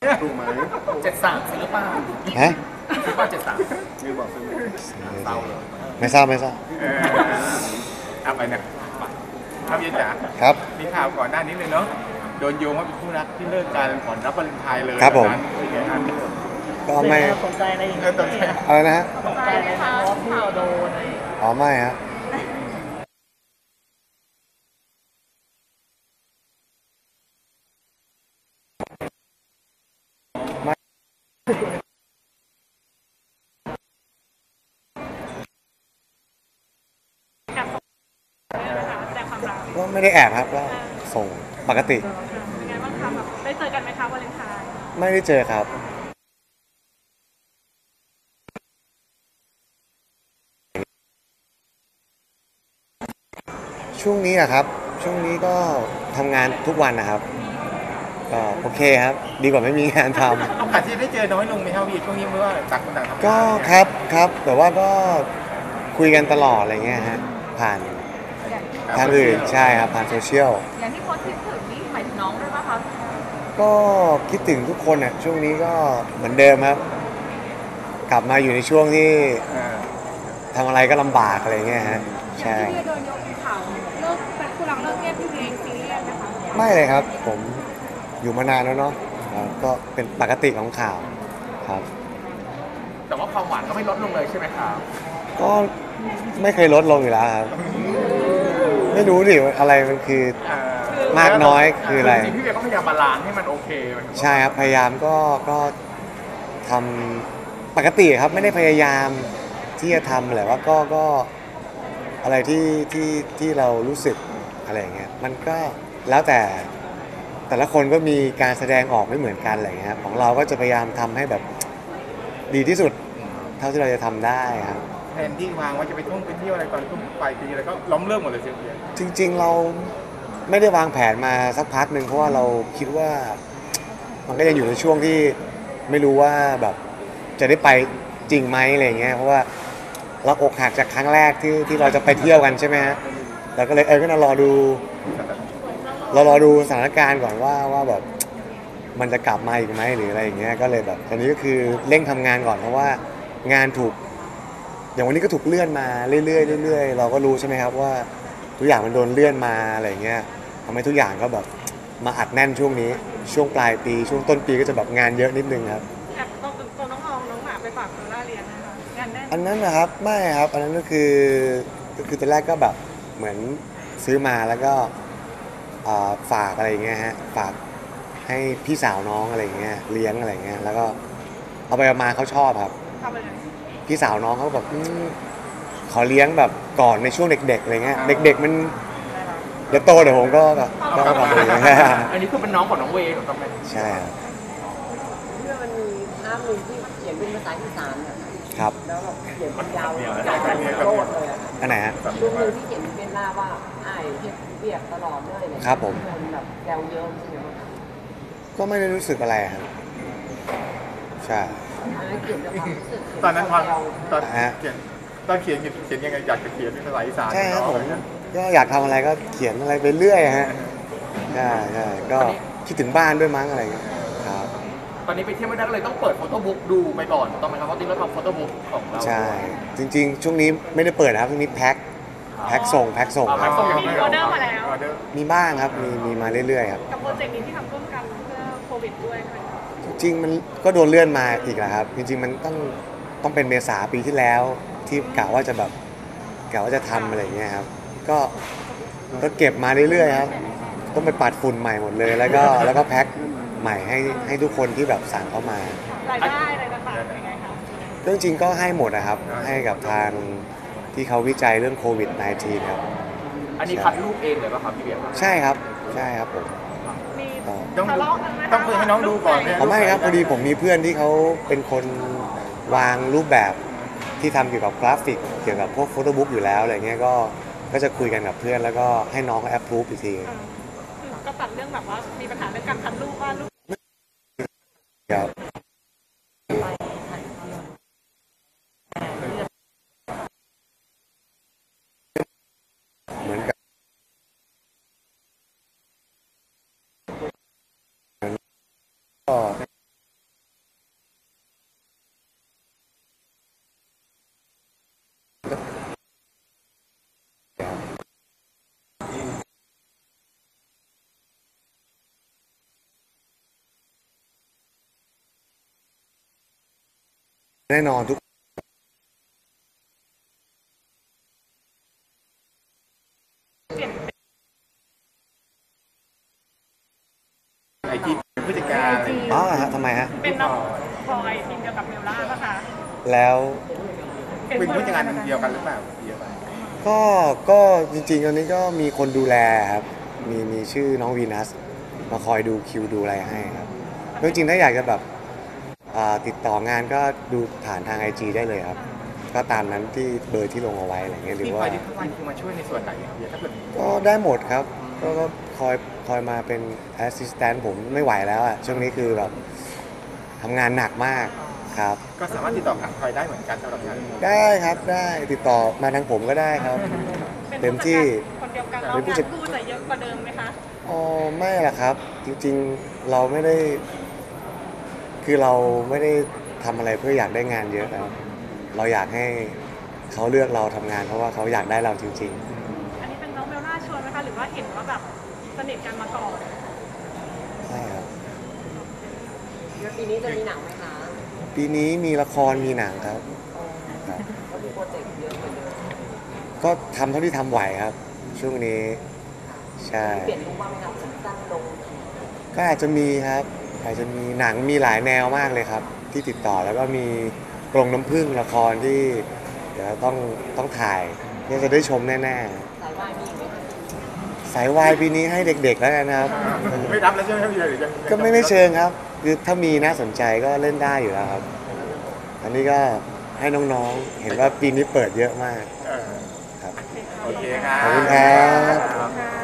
ถูกไหม 73ซื้อหรือเปล่าฮะซื้อเปล่า73 มิวบอกซื้อเศร้าเลยไม่ทราบไม่ทราบเอาไปเนี่ยครับพี่จ๋าครับมีข่าวก่อนหน้านี้เลยเนาะโดนโยงว่าเป็นคู่รักที่เลิกกันก่อนรับวาเลนไทน์เลยครับผมเป็นไงครับก็ไม่สนใจอะไรอย่างเอเงี้อย ตอนนี้อะไรนะฮะสนใจอะไรนะเพราะที่เราโดนอะไรอย่างเงี้ยอ๋อไม่ฮะก็ไม่ได้แอบครับก็ส่งปกติเป็นไงบ้างคะแบบได้เจอกันไหมคะวาเลนไทน์ไม่ได้เจอครับช่วงนี้อะครับช่วงนี้ก็ทำงานทุกวันนะครับก็โอเคครับดีกว่าไม่มีงานทำโอกาสที่ได้เจอน้อยลงไหมครับพี่ช่วงนี้เมื่อว่าต่างคนต่างทำงานก็ครับครับแต่ว่าก็คุยกันตลอดอะไรเงี้ยฮะผ่านทางอื่นใช่ครับผ่านโซเชียลอย่างที่โพสต์คิดถึงนี่หมายถึงน้องด้วยป่ะคะก็คิดถึงทุกคนอ่ะช่วงนี้ก็เหมือนเดิมครับกลับมาอยู่ในช่วงที่ทำอะไรก็ลำบากอะไรเงี้ยฮะใช่ที่พี่โดนยกเป็นข่าวเลิกเป็นคู่รักเลิกเงียบพี่เองซีเรียสนะคะไม่เลยครับผมอยู่มานานแล้วเนาะก็เป็นปกติของข่าวครับแต่ว่าความหวานก็ไม่ลดลงเลยใช่ไหมครับก็ไม่เคยลดลงอยู่แล้วครับไม่รู้ดิอะไรมันคือมากน้อยคืออะไรจริงๆพี่เบียร์ก็พยายามบาลานซ์ให้มันโอเคมันใช่ครับพยายามก็ทำปกติครับไม่ได้พยายามที่จะทำแหละว่าก็อะไรที่เรารู้สึกอะไรอย่างเงี้ยมันก็แล้วแต่ละคนก็มีการแสดงออกไม่เหมือนกันอะไรเงี้ยครับของเราก็จะพยายามทำให้แบบดีที่สุดเท่าที่เราจะทำได้ครับแทนที่วางว่าจะไปท่องไปเที่ยวอะไรตอนช่วงปลายปีอะไรก็ล้มเลิกหมดเลยเชียวจริงๆเราไม่ได้วางแผนมาสักพักหนึ่งเพราะว่าเราคิดว่ามันก็ยังอยู่ในช่วงที่ไม่รู้ว่าแบบจะได้ไปจริงไหมอะไรเงี้ยเพราะว่าเราอกหักจากครั้งแรกที่เราจะไปเที่ยวกันใช่ไหมฮะเราก็เลยก็รอดูสถานการณ์ก่อนว่าแบบมันจะกลับมาอีกไหมหรืออะไรอย่างเงี้ยก็เลยแบบตอนนี้ก็คือเร่งทำงานก่อนเพราะว่างานถูกอย่างวันนี้ก็ถูกเลื่อนมาเรื่อยๆเรื่อยๆเราก็รู้ใช่ไหมครับว่าทุกอย่างมันโดนเลื่อนมาอะไรเงี้ยทำให้ทุกอย่างก็แบบมาอัดแน่นช่วงนี้ช่วงปลายปีช่วงต้นปีก็จะแบบงานเยอะนิดนึงครับแอบตัวน้องอองน้องหมาไปฝากโซล่าเรียนนะคะงานแน่นอันนั้นนะครับไม่ครับอันนั้นก็คือตอนแรกก็แบบเหมือนซื้อมาแล้วก็ฝากอะไรเงี้ยฮะฝากให้พี่สาวน้องอะไรเงี้ยเลี้ยงอะไรเงี้ยแล้วก็เอาไปเอามาเขาชอบครับทำอะไรพี่สาวน้องเขาแบบขอเลี้ยงแบบก่อนในช่วงเด็กๆอะไรเงี้ยเด็กๆมันเดี๋ยวโตเดี๋ยวผมก็ทำเองอันนี้คือเป็นน้องของน้องเวย์ถูกต้องไหมใช่ครับเมื่อมันมีภาพหนึ่งที่เขียนเป็นภาษาอีสานอะครับแล้วแบบเขียนเป็นยาวโลดเลยอะอันไหนฮะรูปหนึ่งที่เขียนเป็นหน้าว่าอ้ายเปียกตลอดเลยเนี่ยครับผมคนแบบแซวเยอะใช่ไหมคะก็ไม่ได้รู้สึกอะไรครับใช่อันนั้นเขียนจากความรู้สึกตอนนั้นความแซวตอนเขียนเขียนยังไงอยากจะเขียนเป็นภาษาอีสานใช่ครับเนาะผมก็อยากทำอะไรก็เขียนอะไรไปเรื่อยฮะใช่ใช่ก็คิดถึงบ้านด้วยมั้งอะไรอย่างเงี้ยครับตอนนี้ไปเที่ยวไม่ได้ก็เลยต้องเปิดโฟโต้บุ๊กดูไปก่อนถูกต้องไหมครับเพราะที่เราทำโฟโต้บุ๊กของเราใช่จริงๆช่วงนี้ไม่ได้เปิดนะครับช่วงนี้แพ็คส่งคแพ็รับคส่งยังมีไม่ออเดอร์มาแล้วออเดอร์มีบ้างครับมีมาเรื่อยๆครับกับโปรเจกต์นี้ที่ทำร่วมกันเพื่อโควิดด้วยใช่ไหมคะจริงๆมันก็โดนเลื่อนมาอีกแล้วครับจริงๆมันต้องเป็นเมษาปีที่แล้วที่กะว่าจะทำอะไรอย่างเงี้ยครับก็เก็บมาเรื่อยๆครับต้องไปปัดฝุ่นใหม่หมดเลยแล้วก็แพ็คใหม่ให้ทุกคนที่แบบสั่งเข้ามารายได้อะไรต่างๆเป็นยังไงคะเรื่องจริงก็ให้หมดนะครับให้กับทางที่เขาวิจัยเรื่องโควิด -19 ครับอันนี้คัดรูปเองเลยป่ะครับพี่เบียร์ใช่ครับผมมีต้องทะเลาะกันไหมคะต้องคุยให้น้องดูก่อนเนี่ยอ๋อไม่ครับพอดีผมมีเพื่อนที่เขาเป็นคนวางรูปแบบที่ทำเกี่ยวกับกราฟิกเกี่ยวกับพวกโฟโต้บุ๊กอยู่แล้วอะไรเงี้ยก็จะคุยกันกับเพื่อนแล้วก็ให้น้องเขาแอปพรูฟอีกทีคือก็ตัดเรื่องแบบว่ามีปัญหาเรื่องการคัดรูปว่ารูปครับเหมือนกับก็แน่นอนทุกไอจีเป็นผู้จัดการอะไรอย่างเงี้ยอ๋อฮะทำไมฮะเป็นน้องพลอยทีมเดียวกับเบลล่าป่ะคะแล้วเป็นผู้จัดการเดียวกันหรือเปล่าเดียวกันก็จริงๆตอนนี้ก็มีคนดูแลครับมีชื่อน้องวีนัสมาคอยดูคิวดูอะไรให้ครับก็จริงๆถ้าอยากจะแบบติดต่องานก็ดูผ่านทาง IG ได้เลยครับก็ตามนั้นที่เบอร์ที่ลงเอาไว้อะไรเงี้ยหรือพี่พลว่าอยที่ทุกวันคือมาช่วยในส่วนไหนเดียวถ้าเกิดก็ได้หมดครับก็คอยมาเป็นแอสซิสแตนต์ผมไม่ไหวแล้วอะช่วงนี้คือแบบทำงานหนักมากครับก็สามารถติดต่อผ่านพลอยได้เหมือนกันสำหรับงานได้ครับได้ติดต่อมาทางผมก็ได้ครับเป็นเต็มที่คนเดียวกันเราเป็นผู้งานจัดคู่จะเยอะกว่าเดิมไหมคะอ๋อไม่ละครับ จริงๆเราไม่ได้ คือเราไม่ได้ทำอะไรเพื่ออยากได้งานเยอะครับเราอยากให้เขาเลือกเราทำงานเพราะว่าเขาอยากได้เราจริงอันนี้เป็นน้องเบลล่าชวนไหมคะหรือว่าเห็นว่าแบบสนิทกันมาก่อนๆใช่ครับแล้วปีนี้จะมีหนังไหมคะปีนี้มีละครมีหนังครับครับก็มีโปรเจกต์เยอะเหมือนเดิมก็ทำเท่าที่ทำไหวครับ ช่วงนี้ใช่เปลี่ยนลุคบ้างไหมครับสั้นลงก็อาจจะมีครับอาจจะมีหนังมีหลายแนวมากเลยครับ ที่ติดต่อแล้วก็มีกรงน้ำผึ้งละครที่เดี๋ยวต้องถ่ายเนี่ยจะได้ชมแน่สายวายมีอีกไหมคะๆสายวายปีนี้ให้เด็กๆแล้วกันนะครับไม่รับแล้วใช่ไหมครับพี่หรือยังก็ไม่เชิงครับคือถ้ามีน่าสนใจก็เล่นได้อยู่แล้วครับ อันนี้ก็ให้น้องๆ เห็นว่าปีนี้เปิดเยอะมากเออครับโอเคครับขอบคุณครับค่ะ